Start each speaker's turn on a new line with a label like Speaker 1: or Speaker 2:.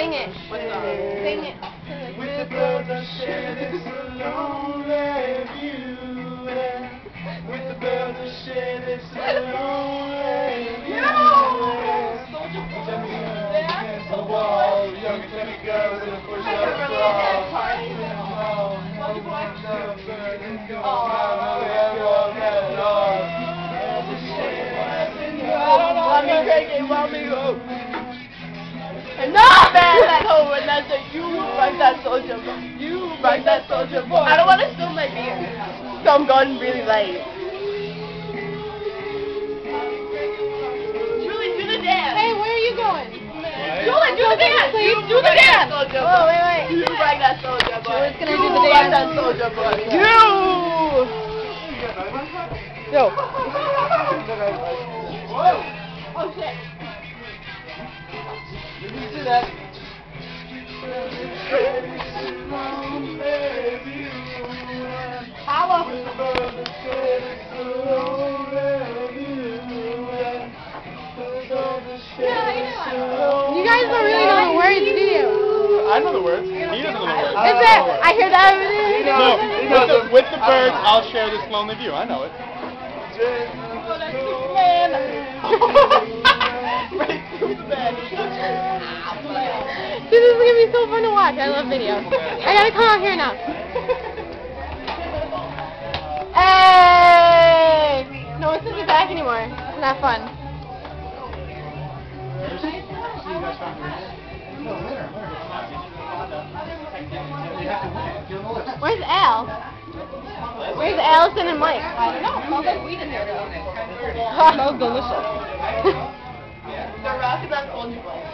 Speaker 1: Sing it.
Speaker 2: What's up?
Speaker 1: Sing it.
Speaker 3: With the birds I share this lonely view. With the birds I share this lonely view. Against the wall, young and pretty girls in a push-up bra.
Speaker 2: Enough, man! That's over, and that's it. You rock that soldier boy. You rock that soldier boy. I don't want to spill my beer, so I'm going really late. Julie, do the dance.
Speaker 1: Hey, where are you going?
Speaker 2: Julie, do the dance. You do the dance.
Speaker 1: Oh, wait.
Speaker 2: You rock that soldier boy.
Speaker 1: Julie's gonna do the dance.
Speaker 2: You rock that soldier boy. You. Yo. Whoa. Oh shit.
Speaker 3: Let me see that.
Speaker 2: Holla.
Speaker 1: You guys don't really know the words, do you?
Speaker 4: I know the words. He doesn't know the words.
Speaker 1: Is it? I hear that over there.
Speaker 4: No, with the birds, I'll share this lonely view. I know it.
Speaker 2: Man. Right through the bed.
Speaker 1: Dude, this is gonna be so fun to watch. I love videos. I gotta come out here now. Hey! No one's in the back anymore. It's not fun. Where's Al? Where's Allison and Mike?
Speaker 2: I don't know. It smells like weed in here though.
Speaker 1: It smells delicious.
Speaker 2: The rock is on Soldier Boy.